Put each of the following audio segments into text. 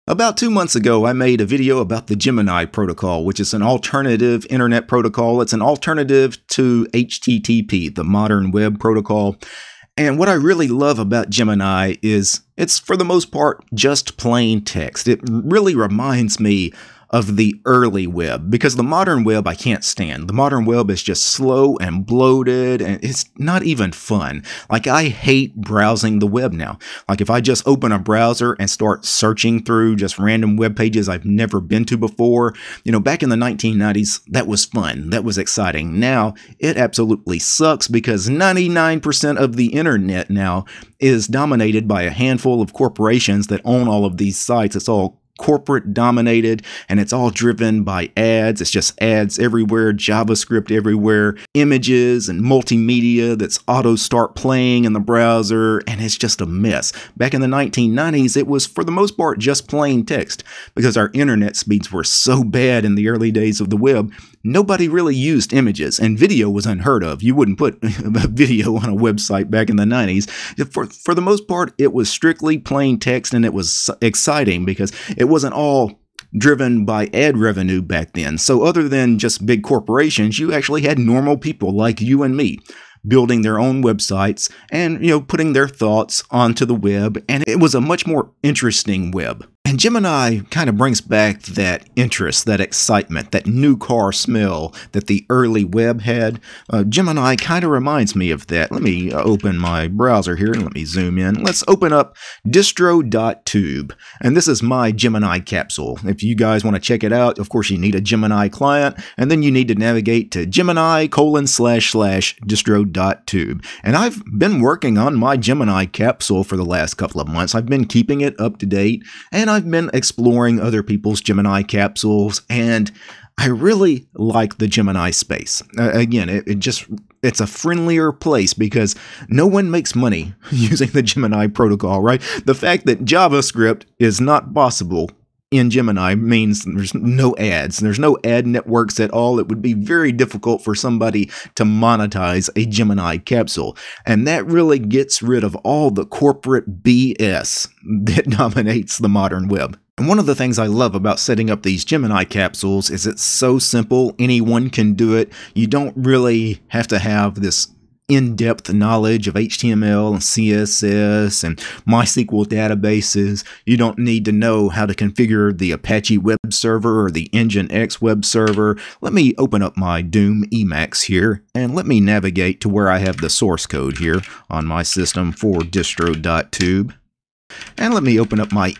About 2 months ago, I made a video about the Gemini protocol, which is an alternative internet protocol. It's an alternative to HTTP, the modern web protocol. And what I really love about Gemini is it's, for the most part, just plain text. It really reminds me of the early web, because the modern web I can't stand. The modern web is just slow and bloated, and it's not even fun. Like, I hate browsing the web now. Like, if I just open a browser and start searching through just random web pages I've never been to before, back in the 1990s, that was fun. That was exciting. Now, it absolutely sucks because 99% of the internet now is dominated by a handful of corporations that own all of these sites. It's all corporate dominated, and it's all driven by ads. It's just ads everywhere, JavaScript everywhere, images and multimedia that's auto start playing in the browser, and it's just a mess. Back in the 1990s, it was for the most part just plain text, because our internet speeds were so bad in the early days of the web. Nobody really used images, and video was unheard of. You wouldn't put a video on a website back in the 90s. For the most part, it was strictly plain text, and it was exciting because it wasn't all driven by ad revenue back then. So other than just big corporations, you actually had normal people like you and me building their own websites and, putting their thoughts onto the web. And it was a much more interesting web. And Gemini kind of brings back that interest, that excitement, that new car smell that the early web had. Gemini kind of reminds me of that. Let me open my browser here and let me zoom in. Let's open up distro.tube. And this is my Gemini capsule. If you guys want to check it out, of course, you need a Gemini client, and then you need to navigate to Gemini://distro.tube. And I've been working on my Gemini capsule for the last couple of months. I've been keeping it up to date, and I've been exploring other people's Gemini capsules, and I really like the Gemini space. Again, it's a friendlier place because no one makes money using the Gemini protocol, right? The fact that JavaScript is not possible in Gemini means there's no ads. There's no ad networks at all. It would be very difficult for somebody to monetize a Gemini capsule. And that really gets rid of all the corporate BS that dominates the modern web. And one of the things I love about setting up these Gemini capsules is it's so simple. Anyone can do it. You don't really have to have this in-depth knowledge of HTML and CSS and MySQL databases. You don't need to know how to configure the Apache web server or the Nginx web server. Let me open up my Doom Emacs here, and let me navigate to where I have the source code here on my system for distro.tube. And let me open up my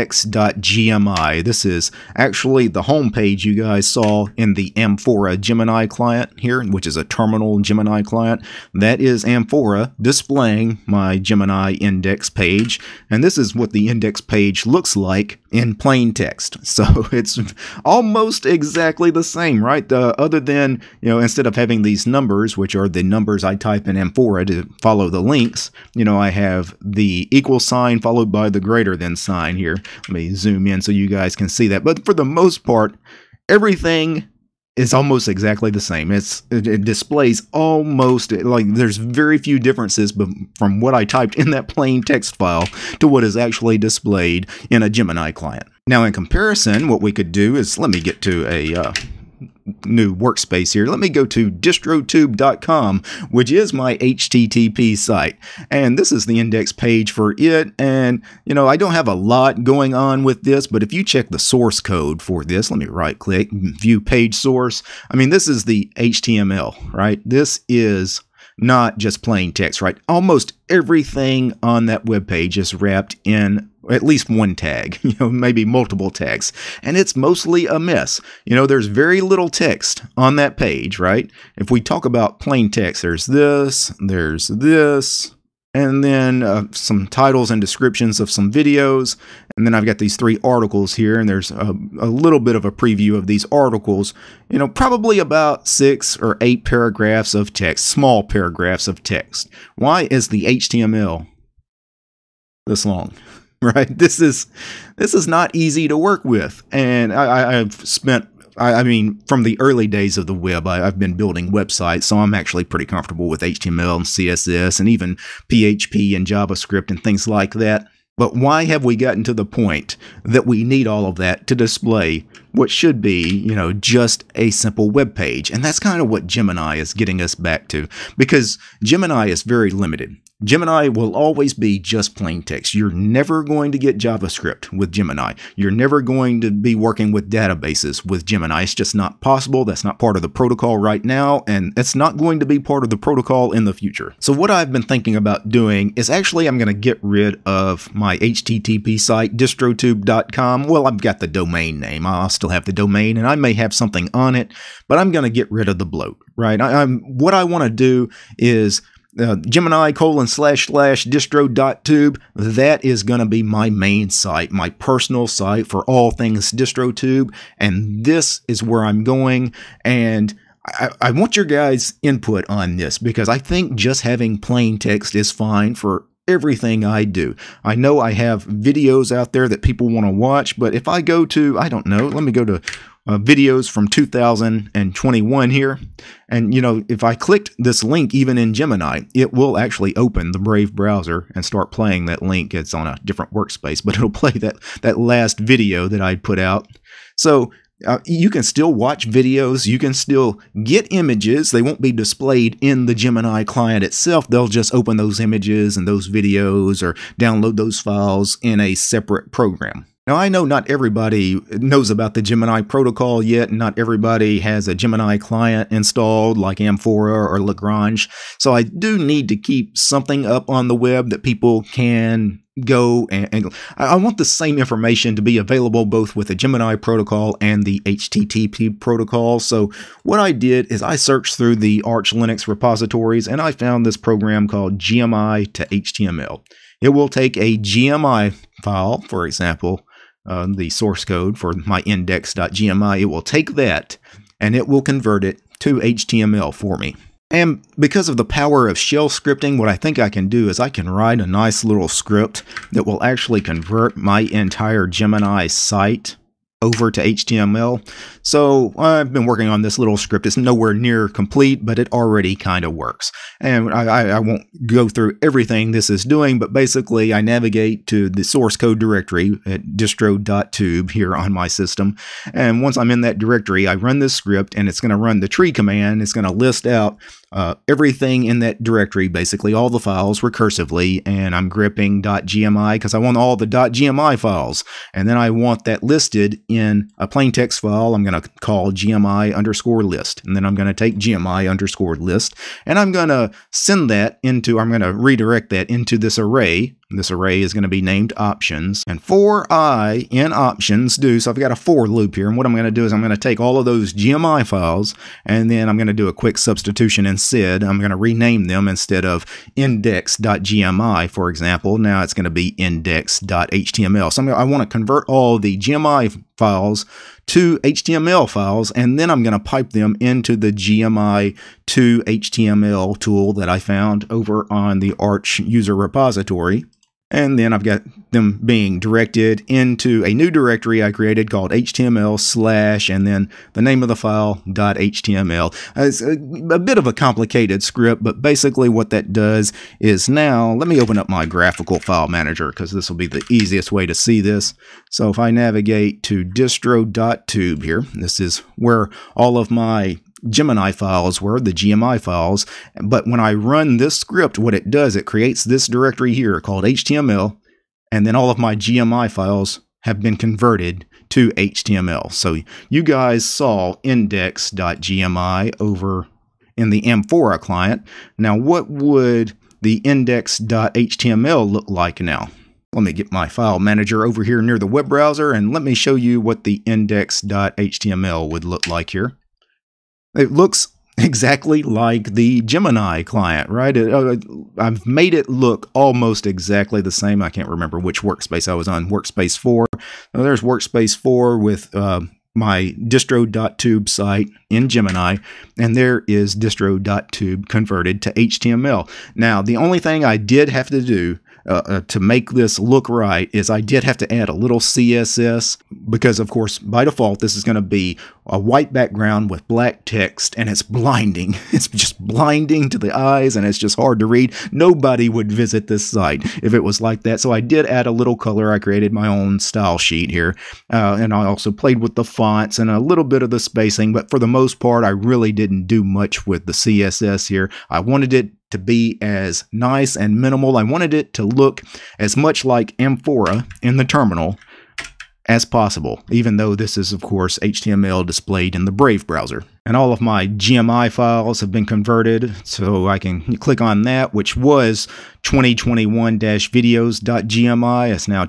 index.gmi. This is actually the home page you guys saw in the Amphora Gemini client here, which is a terminal Gemini client. That is Amphora displaying my Gemini index page. And this is what the index page looks like in plain text. So it's almost exactly the same, right? Other than, instead of having these numbers, which are the numbers I type in Amphora to follow the links, I have the equal sign followed by the greater than sign here. Let me zoom in so you guys can see that. But for the most part, everything is almost exactly the same. It displays almost, like, there's very few differences from what I typed in that plain text file to what is actually displayed in a Gemini client. Now, in comparison, what we could do is, let me get to a new workspace here. Let me go to distrotube.com, which is my HTTP site. And this is the index page for it. And, I don't have a lot going on with this, but if you check the source code for this, let me right click, view page source. I mean, this is the HTML, right? This is not just plain text, right? Almost everything on that web page is wrapped in at least one tag, maybe multiple tags. And it's mostly a mess. There's very little text on that page, right? If we talk about plain text, there's this, and then some titles and descriptions of some videos. And then I've got these 3 articles here, and there's a little bit of a preview of these articles. Probably about 6 or 8 paragraphs of text, small paragraphs of text. Why is the HTML this long? Right? This is not easy to work with. And I've spent, from the early days of the web, I've been building websites, so I'm actually pretty comfortable with HTML and CSS and even PHP and JavaScript and things like that. But why have we gotten to the point that we need all of that to display what should be, just a simple web page? And that's kind of what Gemini is getting us back to, because Gemini is very limited. Gemini will always be just plain text. You're never going to get JavaScript with Gemini. You're never going to be working with databases with Gemini. It's just not possible. That's not part of the protocol right now, and it's not going to be part of the protocol in the future. So what I've been thinking about doing is actually I'm going to get rid of my HTTP site, distrotube.com. Well, I've got the domain name. I'll still have the domain, and I may have something on it, but I'm going to get rid of the bloat, right? What I want to do is Gemini://distro.tube. That is going to be my main site, my personal site for all things DistroTube. And this is where I'm going. And I want your guys' input on this, because I think just having plain text is fine for everything I do. I know I have videos out there that people want to watch, but if I go to, I don't know, let me go to videos from 2021 here. And, if I clicked this link even in Gemini, it will actually open the Brave browser and start playing that link. It's on a different workspace, but it'll play that last video that I put out. So you can still watch videos. You can still get images. They won't be displayed in the Gemini client itself. They'll just open those images and those videos or download those files in a separate program. Now, I know not everybody knows about the Gemini protocol yet. Not everybody has a Gemini client installed like Amphora or Lagrange. So I do need to keep something up on the web that people can go and I want the same information to be available both with the Gemini protocol and the HTTP protocol. So what I did is I searched through the Arch Linux repositories, and I found this program called GMI to HTML. It will take a GMI file, for example, the source code for my index.gmi. It will take that and it will convert it to HTML for me. And because of the power of shell scripting, what I think I can do is I can write a nice little script that will actually convert my entire Gemini site over to HTML. So I've been working on this little script. It's nowhere near complete, but it already kind of works. And I won't go through everything this is doing, but basically I navigate to the source code directory at distro.tube here on my system. And once I'm in that directory, I run this script, and it's going to run the tree command. It's going to list out everything in that directory, basically all the files recursively, and I'm gripping .gmi because I want all the .gmi files, and then I want that listed in a plain text file. I'm going to call GMI_list, and then I'm going to take GMI_list, and I'm going to send that into, I'm going to redirect that into this array. This array is going to be named options, and for I in options do, so I've got a for loop here, and what I'm going to do is I'm going to take all of those GMI files, and then I'm going to do a quick substitution in SID. I'm going to rename them. Instead of index.gmi, for example, now it's going to be index.html. So I want to convert all the GMI files to HTML files, and then I'm going to pipe them into the GMI to HTML tool that I found over on the Arch user repository. And then I've got them being directed into a new directory I created called HTML/ and then the name of the file .html. It's a bit of a complicated script, but basically what that does is, now let me open up my graphical file manager because this will be the easiest way to see this. So if I navigate to distro.tube here, this is where all of my Gemini files were, the GMI files. But when I run this script, what it does, it creates this directory here called HTML, and then all of my GMI files have been converted to HTML. So you guys saw index.gmi over in the Amphora client. Now what would the index.html look like now? Let me get my file manager over here near the web browser, and let me show you what the index.html would look like here. It looks exactly like the Gemini client, right? I've made it look almost exactly the same. I can't remember which workspace I was on, workspace 4. Now, there's workspace 4 with my distro.tube site in Gemini, and there is distro.tube converted to HTML. Now, the only thing I did have to do to make this look right is I did have to add a little CSS because of course by default this is going to be a white background with black text, and it's blinding. It's just blinding to the eyes, and it's just hard to read. Nobody would visit this site if it was like that. So I did add a little color. I created my own style sheet here, and I also played with the fonts and a little bit of the spacing, but for the most part I really didn't do much with the CSS here. I wanted it to be as nice and minimal. I wanted it to look as much like Amphora in the terminal as possible, even though this is of course HTML displayed in the Brave browser. And all of my GMI files have been converted, so I can click on that, which was 2021-videos.gmi. It's now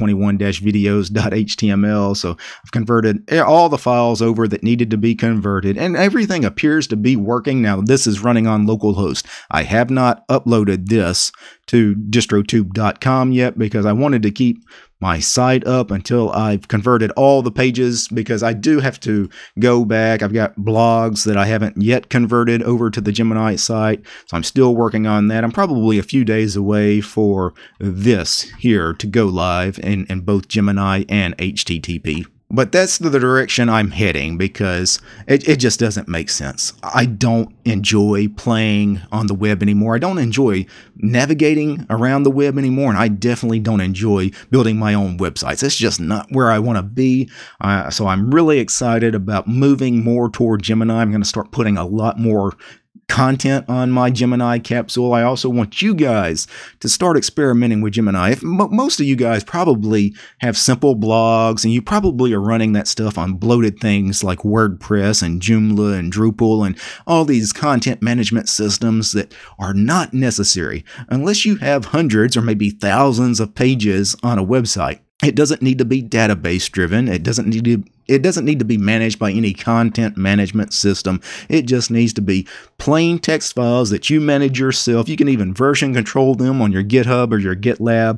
2021-videos.html. So I've converted all the files over that needed to be converted, and everything appears to be working. Now, this is running on localhost. I have not uploaded this to distrotube.com yet because I wanted to keep my site up until I've converted all the pages, because I do have to go back. I've got blogs that I haven't yet converted over to the Gemini site, so I'm still working on that. I'm probably a few days away for this here to go live in both Gemini and HTTP. But that's the direction I'm heading, because it just doesn't make sense. I don't enjoy playing on the web anymore. I don't enjoy navigating around the web anymore, and I definitely don't enjoy building my own websites. It's just not where I want to be. So I'm really excited about moving more toward Gemini. I'm going to start putting a lot more content on my Gemini capsule. I also want you guys to start experimenting with Gemini. Most of you guys probably have simple blogs, and you probably are running that stuff on bloated things like WordPress and Joomla and Drupal and all these content management systems that are not necessary unless you have hundreds or maybe thousands of pages on a website. It doesn't need to be database driven. It doesn't need to be managed by any content management system. It just needs to be plain text files that you manage yourself. You can even version control them on your GitHub or your GitLab.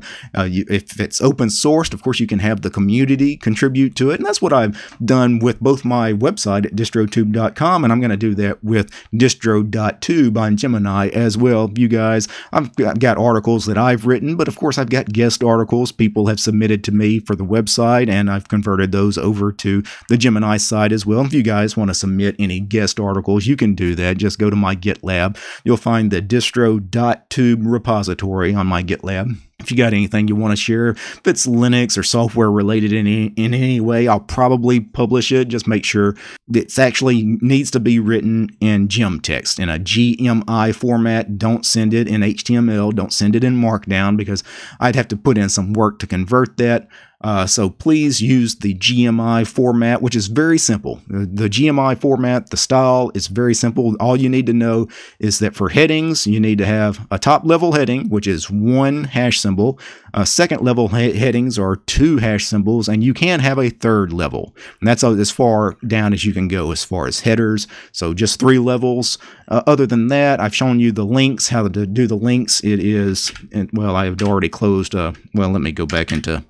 If it's open sourced, of course, you can have the community contribute to it. And that's what I've done with both my website at distrotube.com, and I'm going to do that with distro.tube on Gemini as well. You guys, I've got articles that I've written, but of course, I've got guest articles people have submitted to me for the website, and I've converted those over to the Gemini site as well. If you guys want to submit any guest articles, you can do that. Just go to my GitLab. You'll find the distro.tube repository on my GitLab. If you got anything you want to share, if it's Linux or software related in any way, I'll probably publish it. Just make sure it actually needs to be written in gem text, in a GMI format. Don't send it in HTML. Don't send it in Markdown, because I'd have to put in some work to convert that. So please use the GMI format, which is very simple. The GMI format, the style is very simple. All you need to know is that for headings, you need to have a top level heading, which is one hash symbol. Second level headings are 2 hash symbols, and you can have a third level. And that's as far down as you can go as far as headers. So just 3 levels. Other than that, I've shown you the links, how to do the links. It is, well, I have already closed. Well, let me go back into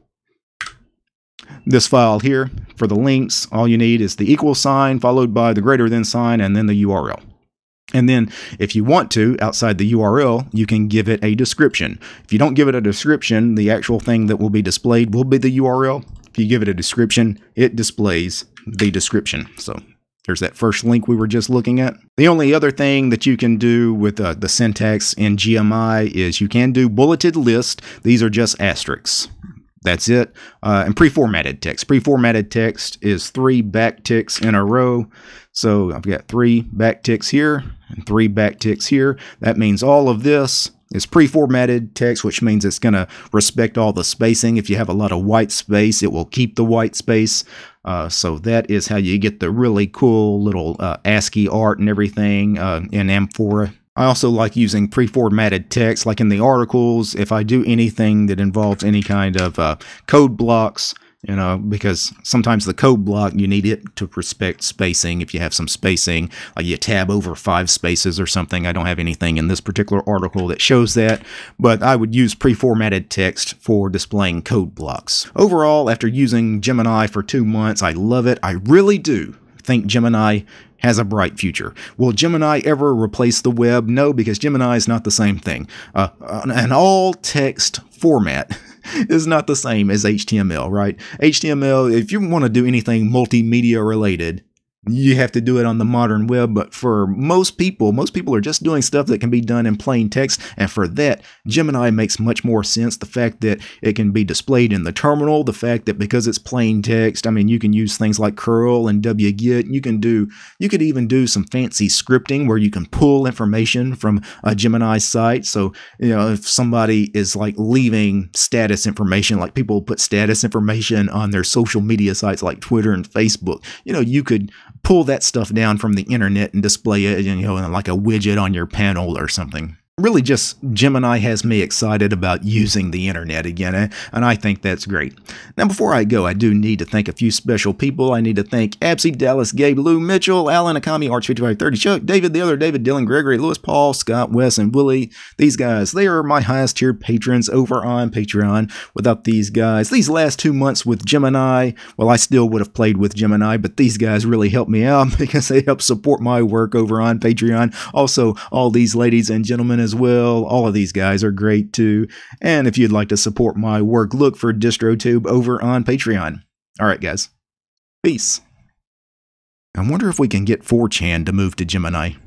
this file here. For the links, all you need is the equal sign followed by the greater than sign and then the URL. And then if you want to, outside the URL, you can give it a description. If you don't give it a description, the actual thing that will be displayed will be the URL. If you give it a description, it displays the description. So there's that first link we were just looking at. The only other thing that you can do with the syntax in GMI is you can do bulleted list. These are just asterisks. That's it. And pre-formatted text. Pre-formatted text is 3 backticks in a row. So I've got 3 backticks here and 3 backticks here. That means all of this is pre-formatted text, which means it's going to respect all the spacing. If you have a lot of white space, it will keep the white space. So that is how you get the really cool little ASCII art and everything in Amphora. I also like using pre-formatted text, like in the articles. If I do anything that involves any kind of code blocks, you know, because sometimes the code block, you need it to respect spacing. If you have some spacing, like you tab over 5 spaces or something. I don't have anything in this particular article that shows that, but I would use pre-formatted text for displaying code blocks. Overall, after using Gemini for 2 months, I love it. I really do think Gemini has a bright future. Will Gemini ever replace the web? No, because Gemini is not the same thing. An all-text format is not the same as HTML, right? HTML, if you want to do anything multimedia related, you have to do it on the modern web, but for most people are just doing stuff that can be done in plain text, and for that, Gemini makes much more sense. The fact that it can be displayed in the terminal, the fact that because it's plain text, I mean, you can use things like curl and wget. You could even do some fancy scripting where you can pull information from a Gemini site. So, if somebody is like leaving status information, like people put status information on their social media sites like Twitter and Facebook, you could pull that stuff down from the internet and display it, in like a widget on your panel or something. Really, just Gemini has me excited about using the internet again, and I think that's great. Now, before I go, I do need to thank a few special people. I need to thank Absy, Dallas, Gabe, Lou, Mitchell, Alan, Akami, Arch5530, Chuck, David, the other David, Dylan, Gregory, Lewis, Paul, Scott, Wes, and Willie. These guys, they are my highest tier patrons over on Patreon. Without these guys, these last 2 months with Gemini, well, I still would have played with Gemini, but these guys really helped me out because they help support my work over on Patreon. Also, all these ladies and gentlemen as well. All of these guys are great too. And if you'd like to support my work, look for DistroTube over on Patreon. All right, guys. Peace. I wonder if we can get 4chan to move to Gemini.